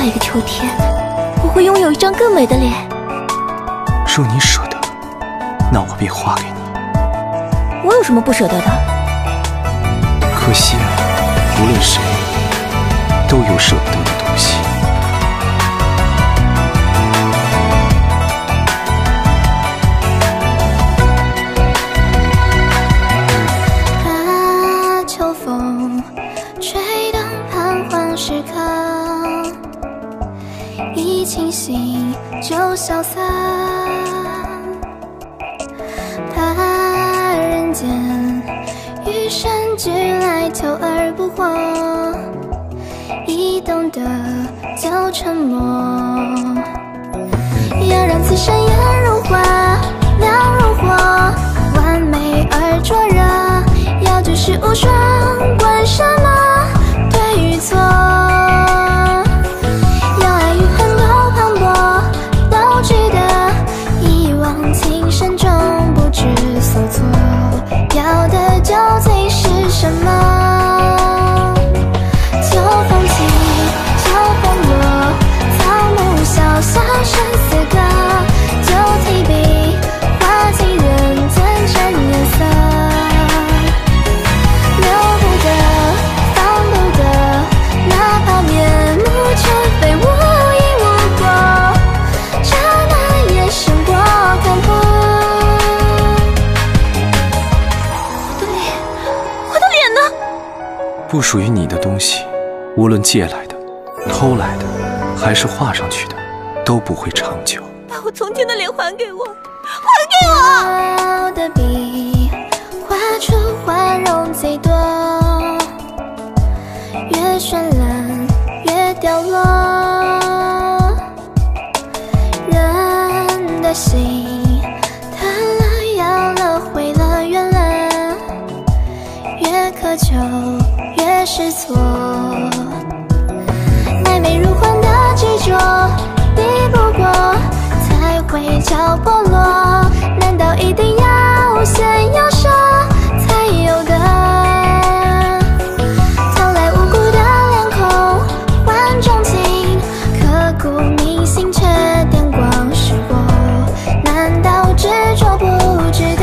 一个秋天，我会拥有一张更美的脸。 若你舍得，那我便画给你。 我有什么不舍得的？ 可惜啊，无论谁都有舍不得的东西。 啊，秋风吹动彷徨时刻，一清醒就潇洒。怕人间与生俱来，求而不惑，一懂得就沉默。要让此生颜如花，亮如火，完美而灼热。要举世无双，管什么对与错。要爱与恨都磅礴，都值得。一往情深中不知所措。要的究竟是什么？秋风起，秋风落，草木萧萧，生死歌。就提笔，画尽人间真颜色。留不得，放不得，哪怕面目全非，无因无果，刹那也胜过看破。我的脸呢？ 不属于你的东西，无论借来的、偷来的，还是画上去的，都不会长久。 把我从前的脸还给我，还给我！ 我的笔画出花容最多，越绚烂越凋落。人的心贪了要了毁了圆了，越苛求越失措。奈美如幻的执着，抵不过才会叫剥落。难道一定要先要舍才有的？偷来无辜的脸孔换钟情，刻骨铭心却电光石火。难道执着不值得？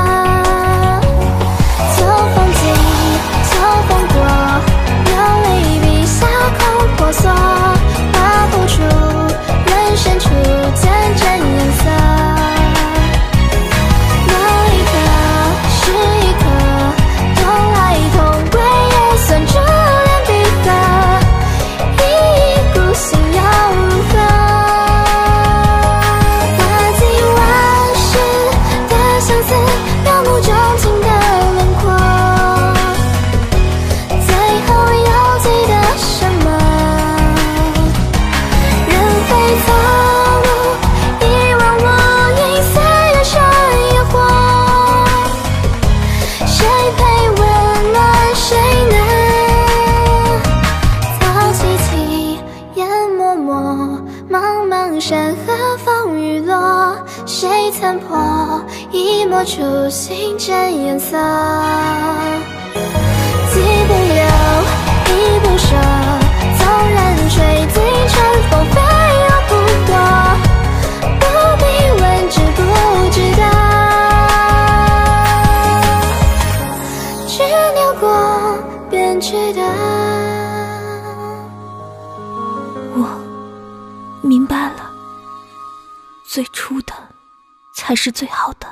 秋风起，秋风过，流泪笔下空婆娑，画不出人生初见真颜色。那一刻是一刻，同来同归也算珠联璧合，一意孤行又如何？画尽万世的相思，描摹钟情的轮廓。最后要记得什么？人非草木，一往无垠，随人生烟火。谁配温暖，谁能早凄凄，烟漠漠，茫茫山河风雨落。谁曾破，一抹初心真颜色。既不留，亦不舍，纵然吹尽春风，飞蛾不躲，不必问值不值得。执拗过便值得。 我明白了，最初的才是最好的。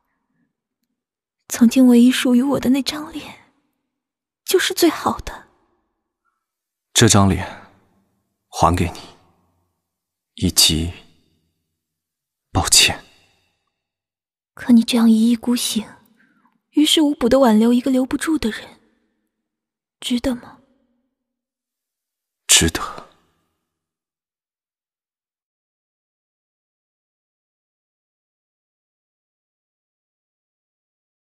曾经唯一属于我的那张脸，就是最好的。 这张脸还给你，以及抱歉。 可你这样一意孤行，于事无补的挽留一个留不住的人，值得吗？ 值得。